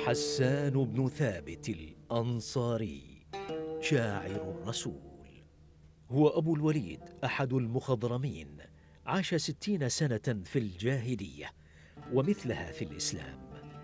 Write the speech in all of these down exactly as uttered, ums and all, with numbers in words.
حسان بن ثابت الأنصاري شاعر الرسول، هو أبو الوليد أحد المخضرمين، عاش ستين سنة في الجاهلية ومثلها في الإسلام.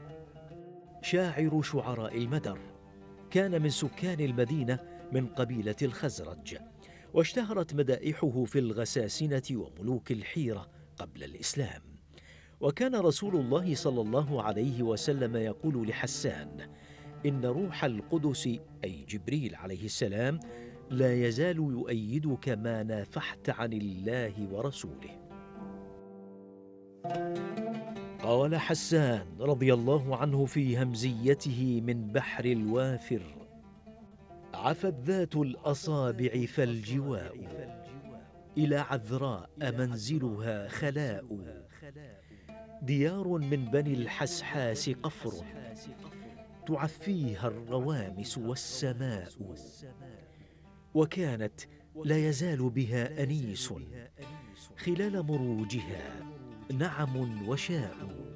شاعر شعراء المدر، كان من سكان المدينة من قبيلة الخزرج، واشتهرت مدائحه في الغساسنة وملوك الحيرة قبل الإسلام. وكان رسول الله صلى الله عليه وسلم يقول لحسان: إن روح القدس أي جبريل عليه السلام لا يزال يؤيدك ما نافحت عن الله ورسوله. قال حسان رضي الله عنه في همزيته من بحر الوافر: عفت ذات الأصابع فالجواء، إلى عذراء منزلها خلاء، ديار من بني الحسحاس قفر، تعفيها الروامس والسماء، وكانت لا يزال بها أنيس خلال مروجها نعم وشاء،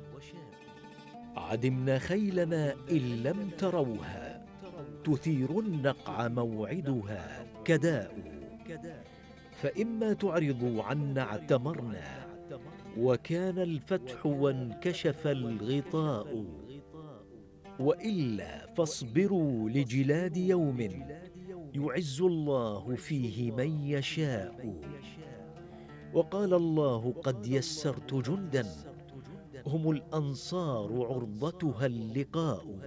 عدمنا خيلنا إن لم تروها، تثير النقع موعدها كداء، فإما تعرضوا عنا اعتمرنا، وكان الفتح وانكشف الغطاء، وإلا فاصبروا لجلاد يوم يعز الله فيه من يشاء. وقال الله: قد يسرت جندا هم الأنصار عرضتها اللقاء،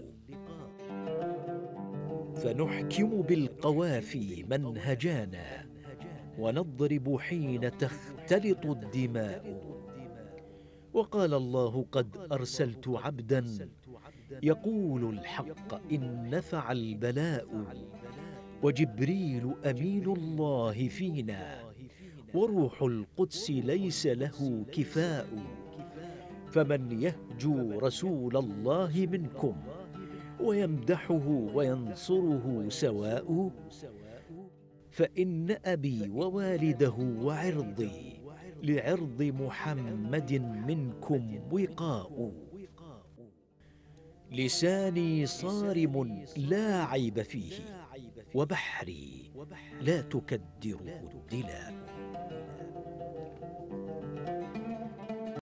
فنحكم بالقوافي منهجانا، ونضرب حين تختلط الدماء. وقال الله: قد أرسلت عبدا يقول الحق إن نفع البلاء، وجبريل أمين الله فينا، وروح القدس ليس له كفاء، فمن يهجو رسول الله منكم ويمدحه وينصره سواء، فإن أبي ووالده وعرضي لعرض محمد منكم وقاء. لساني صارم لا عيب فيه، وبحري لا تكدره الدلاء.